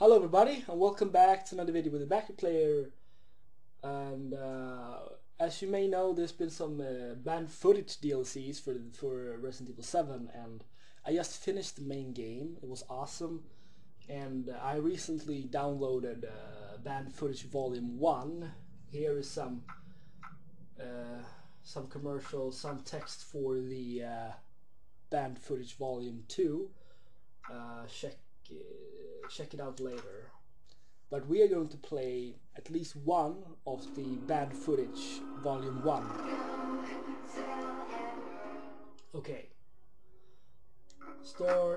Hello everybody and welcome back to another video with a backup player. And as you may know, there's been some banned footage DLCs for Resident Evil 7, and I just finished the main game. It was awesome, and I recently downloaded banned footage volume 1. Here is some commercials, some text for the banned footage volume 2. Check it out later. But we are going to play at least one of the banned footage volume 1. Okay. Store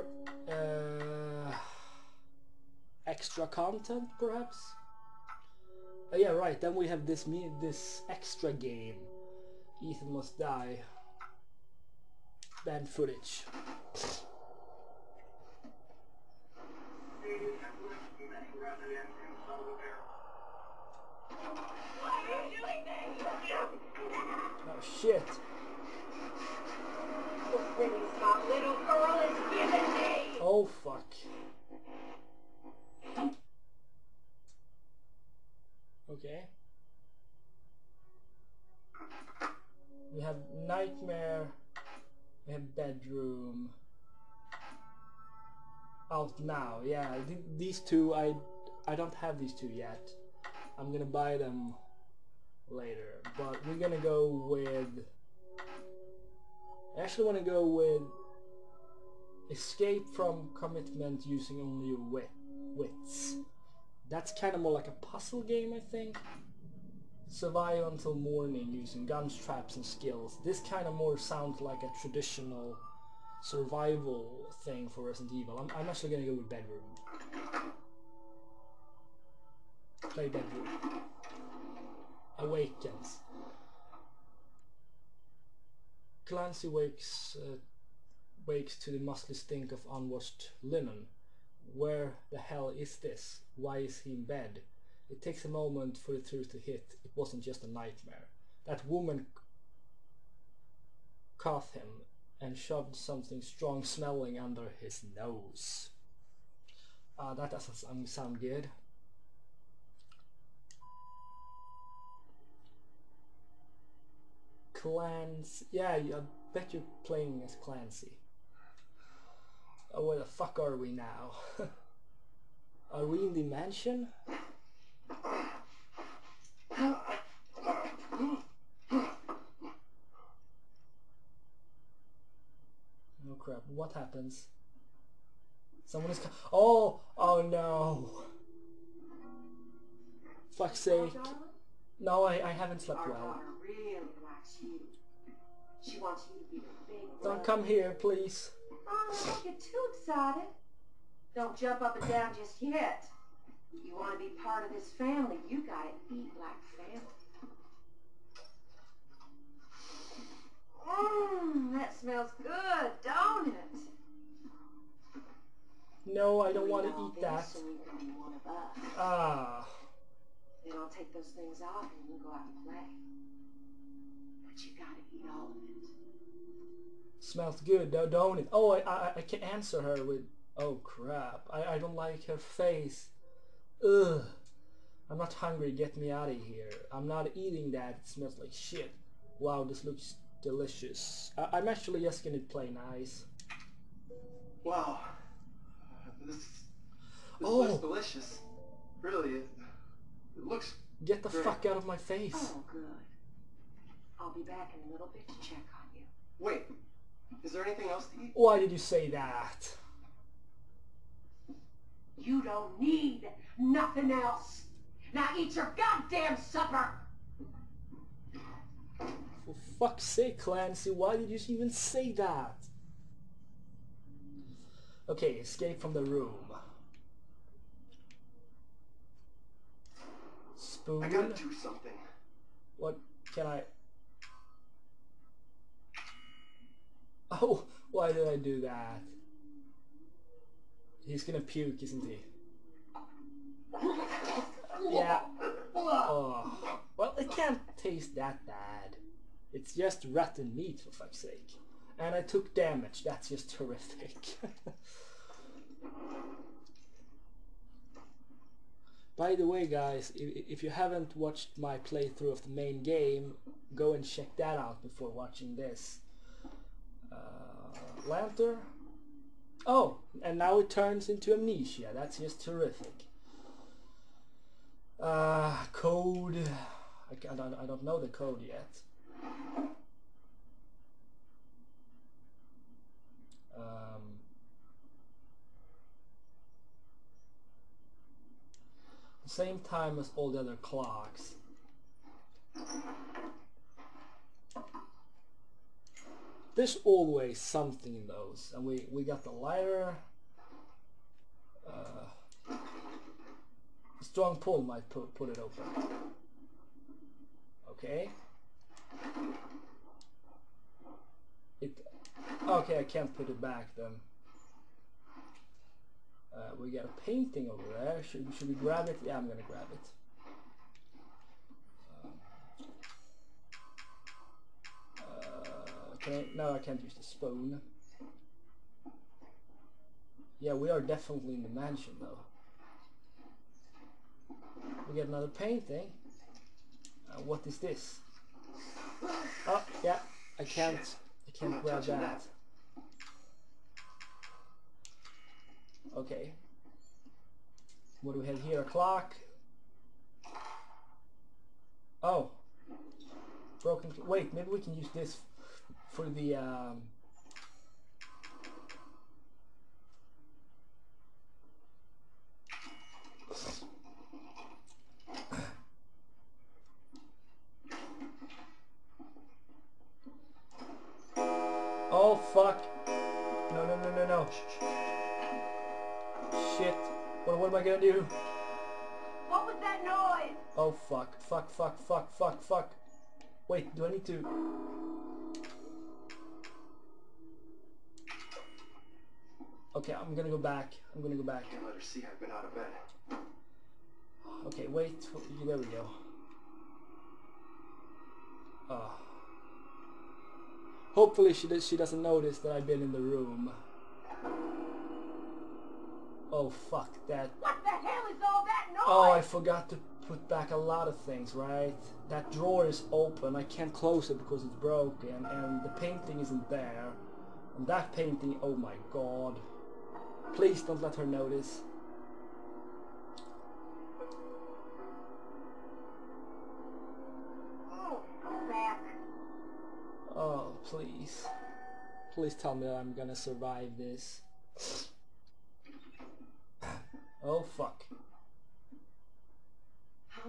extra content perhaps? Oh yeah, right, then we have this extra game. Ethan Must Die. Banned footage. Oh shit. The things my little girl is giving me. Oh fuck. Okay. We have nightmare. We have bedroom. Out now. Yeah, these two I don't have these two yet. I'm gonna buy them later, but we're gonna go with, I actually want to go with escape from commitment using only your wits. That's kind of more like a puzzle game, I think. Survive until morning using guns, traps and skills. This kind of more sounds like a traditional survival thing for Resident Evil. I'm actually gonna go with bedroom. Play bedroom. Awakens. Clancy wakes to the musty stink of unwashed linen. Where the hell is this? Why is he in bed? It takes a moment for the truth to hit. It wasn't just a nightmare. That woman caught him and shoved something strong smelling under his nose. That doesn't sound good. Clancy. Yeah, I bet you're playing as Clancy. Oh, where the fuck are we now? Are we in the mansion? Oh crap, what happens? Someone is oh no. Fuck's sake. No, I haven't slept well. You. She wants you to be the big Don't come here, please. Oh, don't get too excited. Don't jump up and down just yet. You want to be part of this family, you gotta eat like family. That smells good, don't it? No, I don't want to eat that. So you can be one of us. Ah. Then I'll take those things off and you can go out and play. But you gotta eat all of it. Smells good, though, don't it? Oh, I can answer her with, oh crap, I don't like her face. Ugh. I'm not hungry, get me out of here. I'm not eating that, it smells like shit. Wow, this looks delicious. I'm actually just gonna play nice. Wow. This looks delicious. Really, it looks Get the great. fuck out of my face. Oh, good. I'll be back in a little bit to check on you. Wait, is there anything else to eat? Why did you say that? You don't need nothing else. Now eat your goddamn supper! For fuck's sake, Clancy, why did you even say that? Okay, escape from the room. Spoon. I gotta do something. What can I... Oh, why did I do that? He's gonna puke, isn't he? Yeah. Oh. Well, it can't taste that bad. It's just rotten meat, for fuck's sake. And I took damage. That's just horrific. By the way, guys, if you haven't watched my playthrough of the main game, go and check that out before watching this. Lantern. Oh, and now it turns into Amnesia. That's just terrific. Code. I don't know the code yet. Same time as all the other clocks. There's always something in those, and we got the lighter. Strong pull might put it open. Okay. Okay, I can't put it back then. We got a painting over there. Should we grab it? Yeah, I'm gonna grab it. No, I can't use the spoon. Yeah, we are definitely in the mansion though. We get another painting. What is this? Oh, yeah, I can't grab that. Okay. What do we have here? A clock. Oh. Broken. Wait, maybe we can use this for the Oh fuck. No. Shit. What am I gonna do? What was that noise? Oh fuck. Fuck. Wait, do I need to... Okay, I'm gonna go back. Can't let her see I've been out of bed. Okay, wait. There we go. Hopefully she doesn't notice that I've been in the room. Oh fuck that. What the hell is all that noise? Oh, I forgot to put back a lot of things, right? That drawer is open. I can't close it because it's broken, and the painting isn't there. And that painting, oh my god. Please don't let her notice. Oh, I'm back. Oh, please. Please tell me that I'm gonna survive this. Oh, fuck. Huh?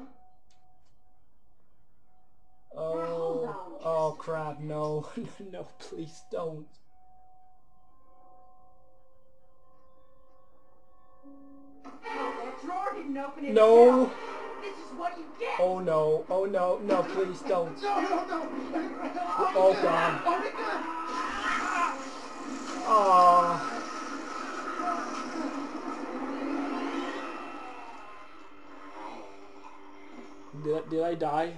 Oh crap, no. No, please don't. Oh, that drawer didn't open itself. No. This is what you get. Oh no, no, please don't. No. Oh god. Oh. Did I die?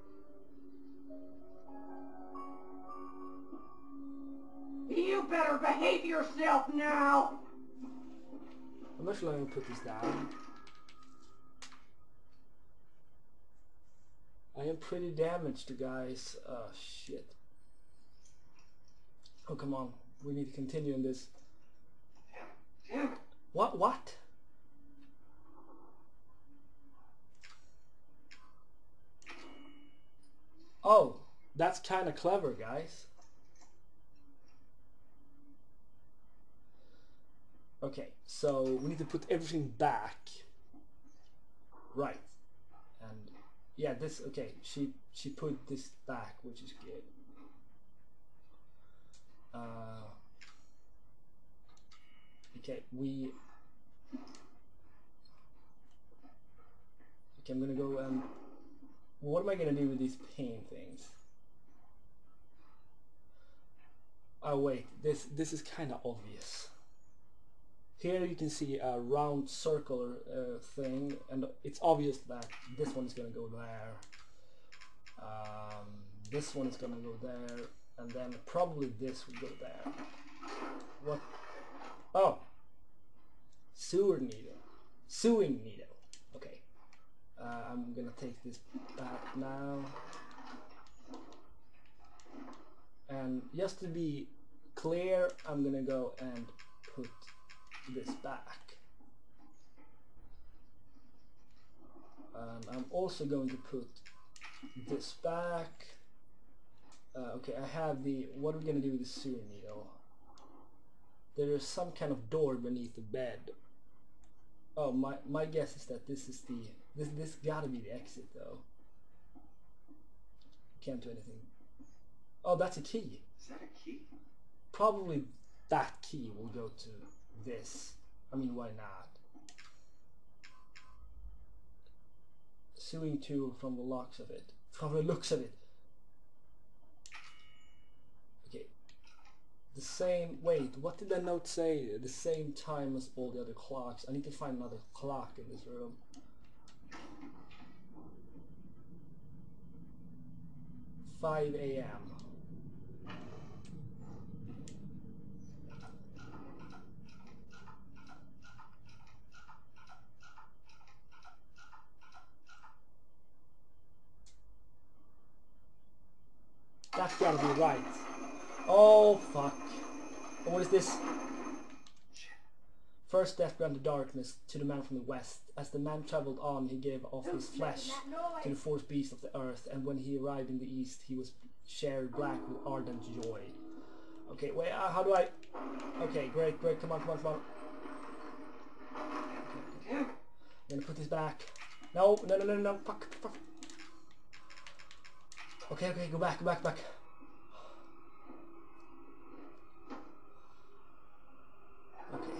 You better behave yourself now. I'm actually going to put this down. I am pretty damaged, guys. Oh, shit. Oh, come on. We need to continue in this. Damn it. What? Oh, that's kind of clever, guys. Okay, so we need to put everything back. Right. And yeah, this, okay, she put this back, which is good. Okay, I'm gonna go and what am I gonna do with these paintings? Oh wait, this is kind of obvious. Here you can see a round circular thing, and it's obvious that this one is gonna go there. This one is gonna go there, and then probably this will go there. What? Oh, sewing needle. Okay. I'm gonna take this back now. And just to be clear, I'm gonna go and put this back. And I'm also going to put this back. Okay, I have the... What are we gonna do with the sewer needle? There is some kind of door beneath the bed. Oh, my guess is that this is the... This gotta be the exit though. Can't do anything. Oh, that's a key. Is that a key? Probably that key will go to this. I mean, why not? Sewing tool from the looks of it. From the looks of it. Okay. The same... Wait, what did the note say? The same time as all the other clocks. I need to find another clock in this room. "5 a.m. That's gotta be right. Oh fuck. What is this? First death granted darkness to the man from the west. As the man traveled on, he gave off his flesh to the fourth beast of the earth, and when he arrived in the east, he was shared black with ardent joy. Okay, wait, how do I... Okay, great, come on. Okay. I'm gonna put this back. No, fuck. Okay, go back. Okay.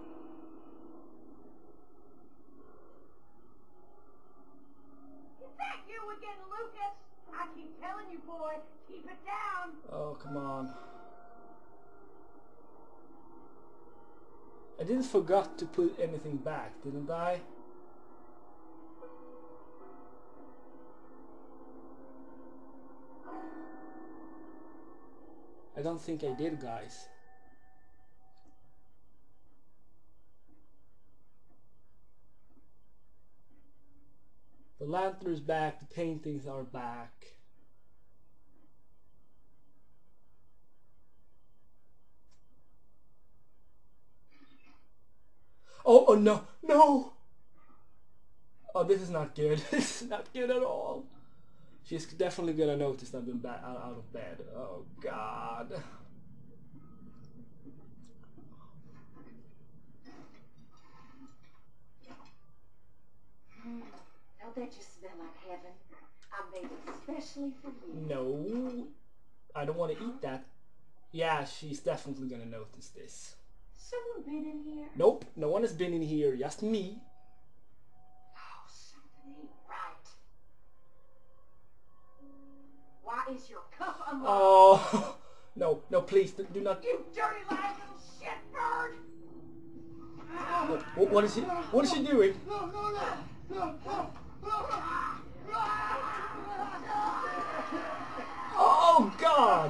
Is that you again, Lucas? I keep telling you, boy, keep it down. Oh, come on. I didn't forget to put anything back, didn't I? I don't think I did, guys. The lantern is back, the paintings are back. Oh no! Oh, this is not good. This is not good at all. She's definitely gonna notice I've been out of bed. Oh god. Don't that just smell like heaven? I made it especially for you. No, I don't want to eat that. Yeah, she's definitely gonna notice this. Someone been in here? Nope, no one has been in here, just me. Oh, something ain't right. Why is your cup unlocked? Oh, no, please, do not. You dirty lying little shitbird! What is she doing? Oh god!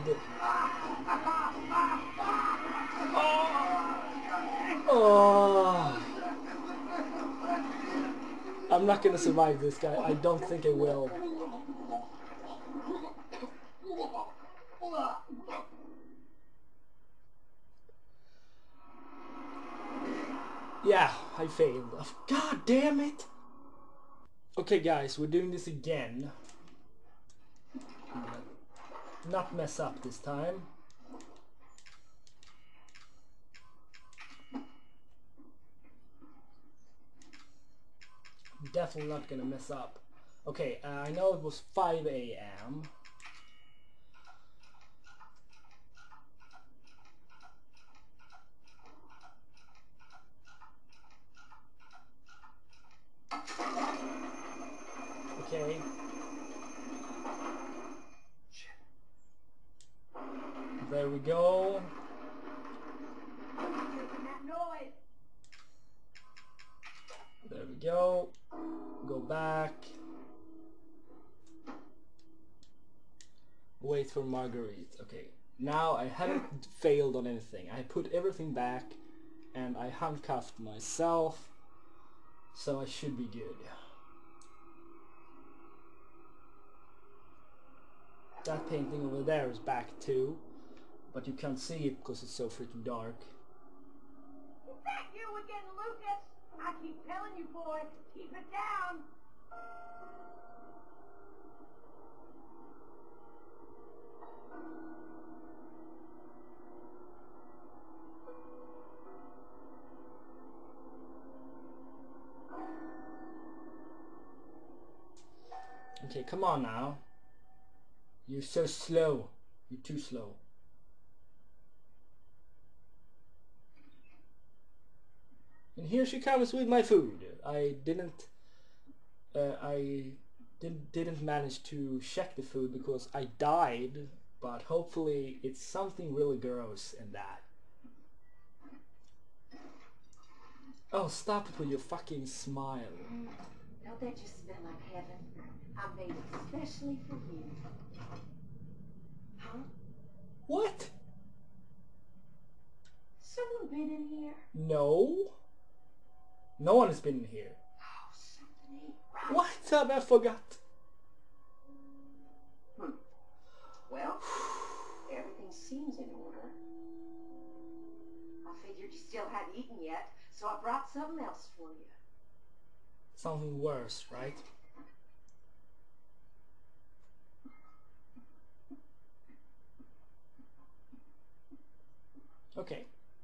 Oh. I'm not gonna survive this guy. I don't think I will. Yeah, I failed. God damn it! Okay guys, we're doing this again. Not mess up this time. Definitely not gonna mess up. Okay, I know it was 5 a.m. Okay. There we go. There we go. Go back. Wait for Marguerite. Okay. Now I haven't failed on anything. I put everything back and I handcuffed myself. So I should be good. That painting over there is back too, but you can't see it because it's so freaking dark. Is that you again, Lucas? I keep telling you, boy, keep it down. Okay, come on now. You're so slow. You're too slow. And here she comes with my food. I didn't manage to check the food because I died, but hopefully it's something really gross in that. Oh, stop it with your fucking smile. Don't that just smell like heaven? I made it especially for you. Huh? What? Someone been in here? No. No one has been in here. Oh, something ain't right. What have I forgot? Well, everything seems in order. I figured you still hadn't eaten yet, so I brought something else for you. Something worse, right? Okay.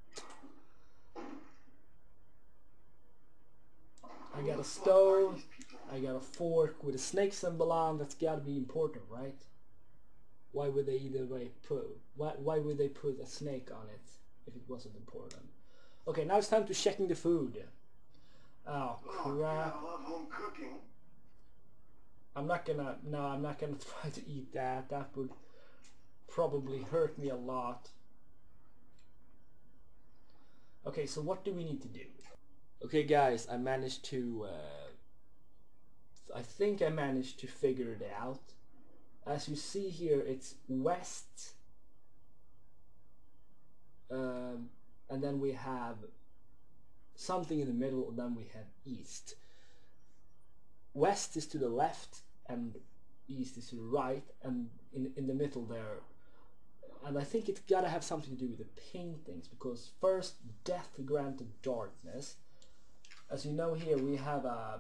I got a stove, I got a fork with a snake symbol on. That's gotta be important, right? Why would they either way why would they put a snake on it if it wasn't important? Okay, now it's time to checking the food. Oh crap. Yeah, I love home cooking. I'm not gonna try to eat that. That would probably hurt me a lot. Okay, so what do we need to do? Okay guys, I managed to I think I managed to figure it out. As you see here, it's west, and then we have something in the middle, and then we have east. West is to the left and east is to the right, and in the middle there. And I think it's gotta have something to do with the paintings, because first, death granted darkness. As you know, here we have a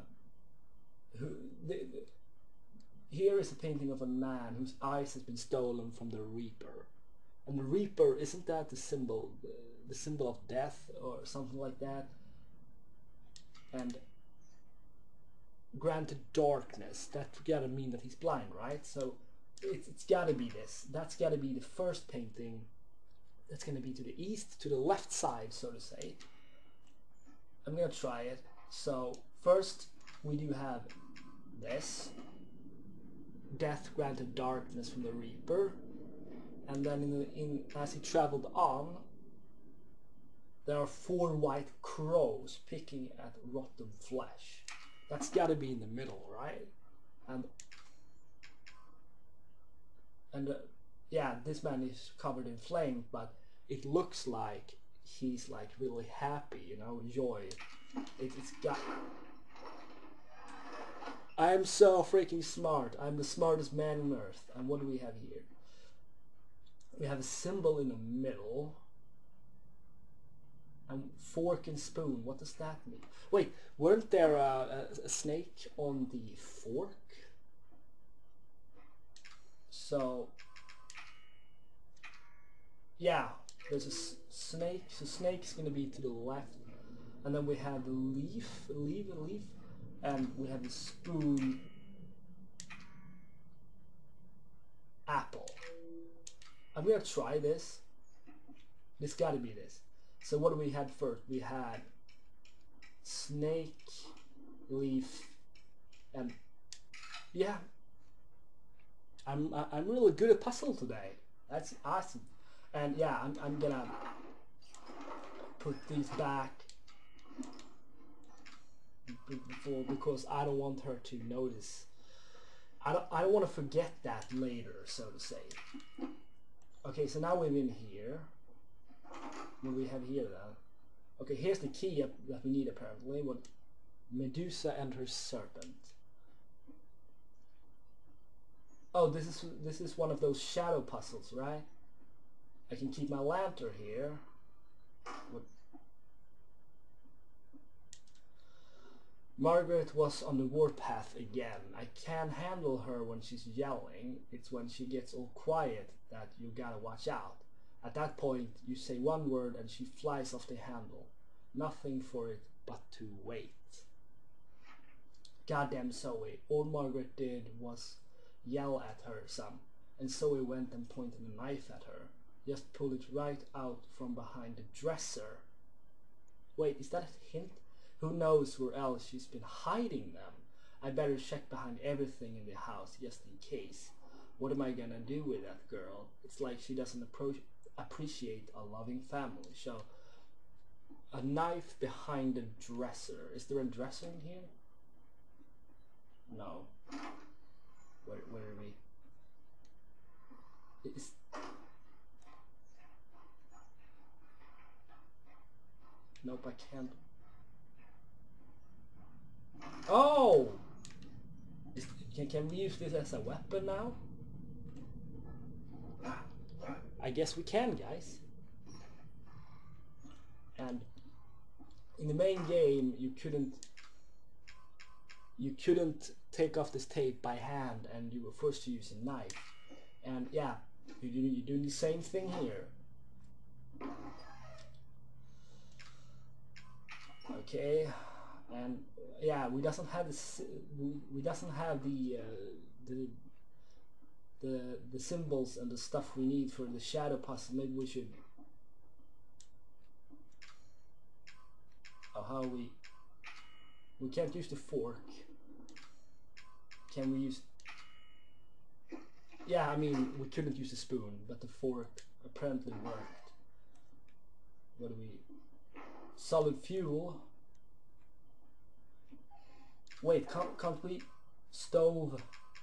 here is a painting of a man whose eyes has been stolen from the Reaper. And the Reaper, isn't that the symbol of death or something like that? And granted darkness, that gotta mean that he's blind, right? So it's gotta be this. That's gotta be the first painting. That's gonna be to the east, to the left side, so to say. I'm gonna try it. So first we do have this. Death granted darkness from the Reaper. And then as he traveled on, there are 4 white crows picking at rotten flesh. That's gotta be in the middle, right? And yeah, this man is covered in flames, but it looks like he's like really happy, you know, joy. It's got... I'm so freaking smart. I'm the smartest man on earth. And what do we have here? We have a symbol in the middle. And fork and spoon. What does that mean? Wait, weren't there a snake on the fork? So, yeah, there's a snake. So snake's gonna be to the left. And then we have the leaf, and we have the spoon, apple. I'm gonna try this. This gotta be this. So what do we had first? We had snake, leaf, and yeah. I'm really good at puzzle today. That's awesome. And yeah, I'm gonna put these back before, because I don't want her to notice. I don't want to forget that later, so to say. Okay, so now we're in here. What do we have here then? Okay, here's the key that we need apparently. What? Medusa and her serpent. Oh, this is one of those shadow puzzles, right? I can keep my lantern here. What? Margaret was on the warpath again. I can't handle her when she's yelling. It's when she gets all quiet that you gotta watch out. At that point, you say one word and she flies off the handle. Nothing for it but to wait. Goddamn Zoe. All Margaret did was yell at her some, and Zoe went and pointed a knife at her. Just pulled it right out from behind the dresser. Wait, is that a hint? Who knows where else she's been hiding them? I better check behind everything in the house just in case. What am I gonna do with that girl? It's like she doesn't appreciate a loving family. So, a knife behind the dresser. Is there a dresser in here? No. Where are we? Nope, I can't. Oh! Can we use this as a weapon now? I guess we can, guys. And in the main game, you couldn't take off this tape by hand, and you were forced to use a knife. And yeah, you're doing the same thing here. Okay, and yeah, we doesn't have this. We doesn't have the symbols and the stuff we need for the shadow puzzle. Maybe we should. Oh, how we can't use the fork. Can we use? Yeah, I mean, we couldn't use the spoon, but the fork apparently worked. What do we? Solid fuel. Wait, can't we? Stove.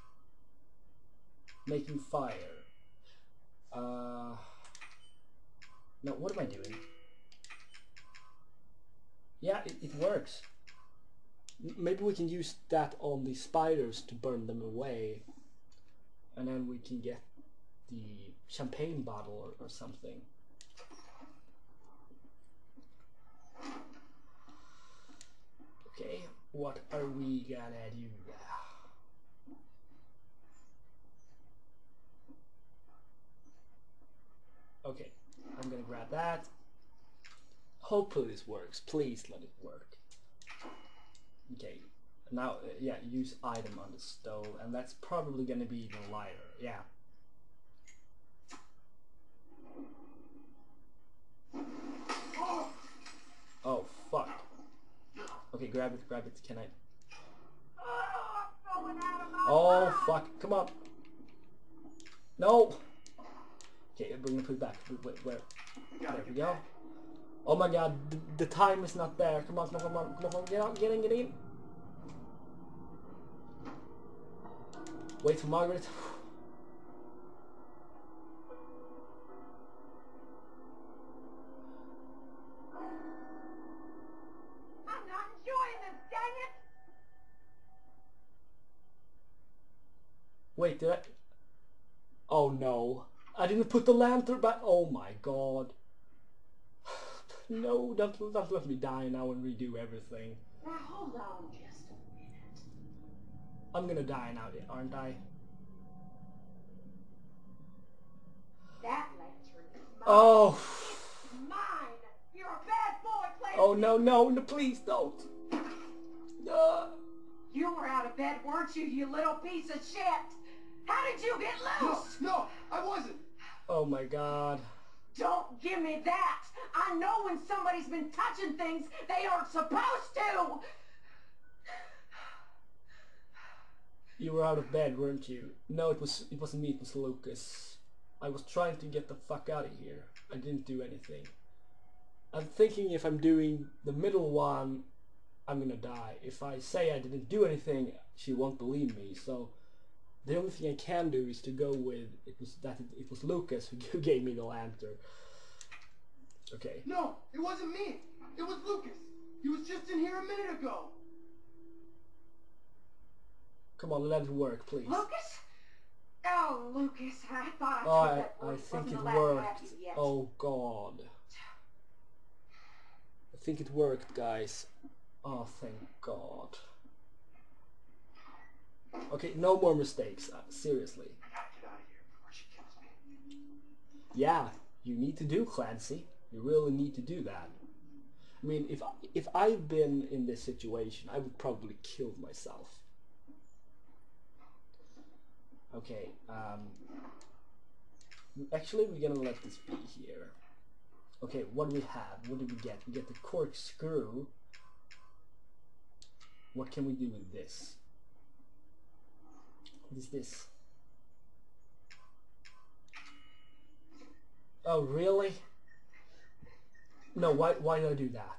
Making fire. No, what am I doing? Yeah, it works. Maybe we can use that on the spiders to burn them away. And then we can get the champagne bottle or something. Okay, what are we gonna do? Okay, I'm gonna grab that. Hopefully this works. Please let it work. Okay, now, yeah, use item on the stove, and that's probably gonna be the lighter, yeah. Oh, fuck. Okay, grab it, can I? Oh, fuck, come on. No! Okay, we're gonna put it back. Wait, where? There we go. Oh my god, the time is not there. Come on, get out, get in. Wait for Margaret. I'm not enjoying this, dang it! Wait, did I? Oh no. I didn't put the lantern back. Oh my god. No, don't let me die now and redo everything. Now hold on just a minute. I'm gonna die now, aren't I? That lantern is mine. Oh. It's mine. You're a bad boy, Clancy. Oh no, please don't. You were out of bed, weren't you, you little piece of shit? How did you get loose? No, I wasn't. Oh my god. Don't give me that! I know when somebody's been touching things they aren't supposed to! You were out of bed, weren't you? No, it wasn't me, it was Lucas. I was trying to get the fuck out of here. I didn't do anything. I'm thinking if I'm doing the middle one, I'm gonna die. If I say I didn't do anything, she won't believe me, so the only thing I can do is to go with it was Lucas who gave me the lantern. Okay. No, it wasn't me. It was Lucas. He was just in here a minute ago. Come on, let it work, please. Lucas? Oh, Lucas, I thought Oh, I told that I voice think wasn't it the last worked. happy yet. Oh god. I think it worked, guys. Oh, thank god. Okay, no more mistakes, seriously. I gotta get out of here before she kills me. Yeah, you need to do, Clancy. You really need to do that. I mean, if I'd been in this situation, I would probably kill myself. Okay, actually we're gonna let this be here. Okay, what do we have? What did we get? We get the corkscrew. What can we do with this? What is this? Oh, really? No, why did I do that?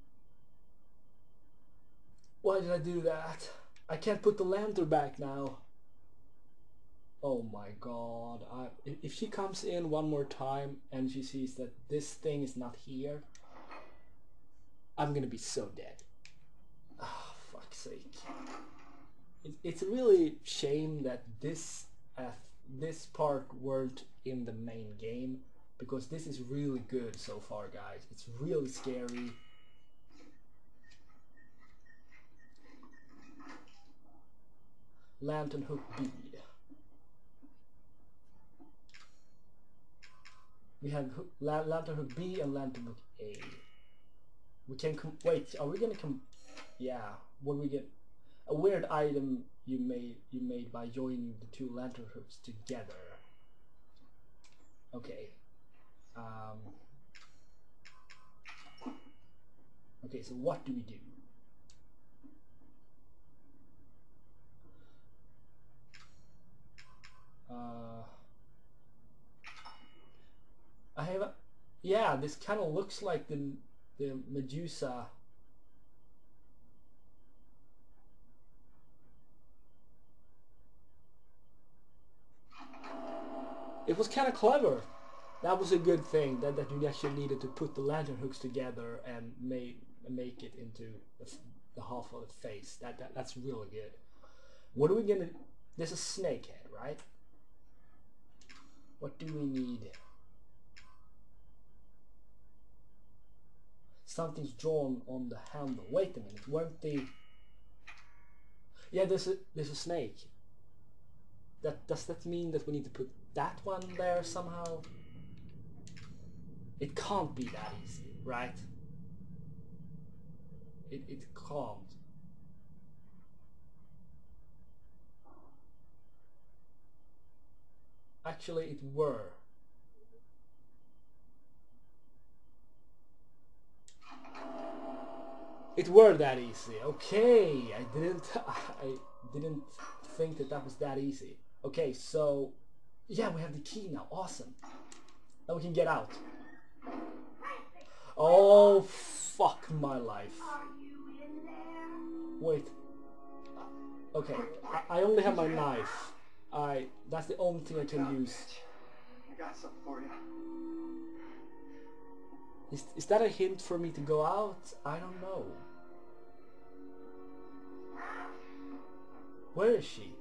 Why did I do that? I can't put the lantern back now. Oh my god. If she comes in one more time and she sees that this thing is not here, I'm gonna be so dead. Oh, fuck's sake. It's a really shame that this part weren't in the main game, because this is really good so far, guys. It's really scary. Lantern hook B. We have lantern hook B and lantern hook A. We can wait. Are we gonna Yeah. What do we get? A weird item you made by joining the two lantern hooks together. Okay. Okay. So what do we do? I have a, yeah, this kind of looks like the Medusa. It was kind of clever. That was a good thing, that you actually needed to put the lantern hooks together and make it into the half of the face. That's really good. What are we gonna? There's a snake head, right? What do we need? Something's drawn on the handle. Wait a minute, weren't the... Yeah, there's a snake. Does that mean that we need to put that one there somehow? It can't be that easy, right? It can't. Actually, it were. It were that easy. Okay, I didn't think that was that easy. Okay, so yeah, we have the key now. Awesome. Now we can get out. Oh, fuck my life. Wait. Okay, I only have my knife. That's the only thing I can use. I got something for you. Is that a hint for me to go out? I don't know. Where is she?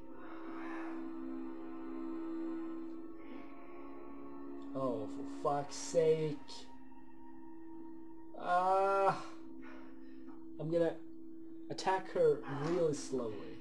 Oh, for fuck's sake. I'm gonna attack her really slowly.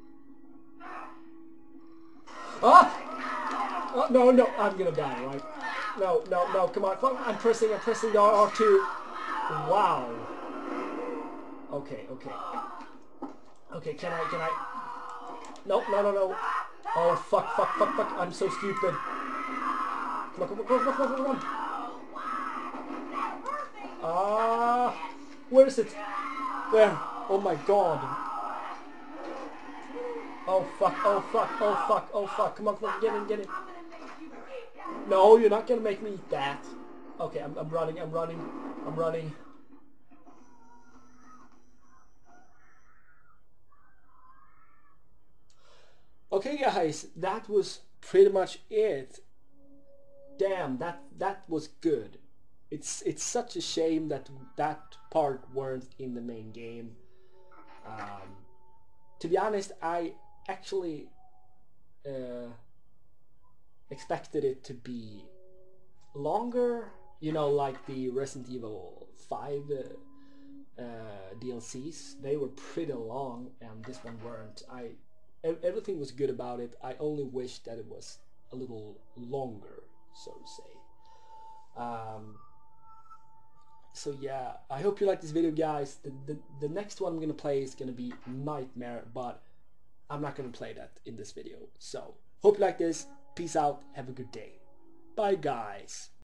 Ah! Oh, no, I'm gonna die, right? No, come on. I'm pressing the R2. Wow. Okay. Okay, can I? No. Oh, fuck. I'm so stupid. Come on. Where is it? Where? Oh my god. Oh fuck. Come on, get in. No, you're not gonna make me eat that. Okay, I'm running. Okay guys, that was pretty much it. Damn, that was good. It's such a shame that part weren't in the main game. To be honest, I actually expected it to be longer, you know, like the Resident Evil 5 DLCs. They were pretty long, and this one weren't. Everything was good about it. I only wish that it was a little longer, so to say. So yeah, I hope you like this video, guys. The next one I'm gonna play is gonna be Nightmare, but I'm not gonna play that in this video. So hope you like this. Peace out. Have a good day. Bye, guys.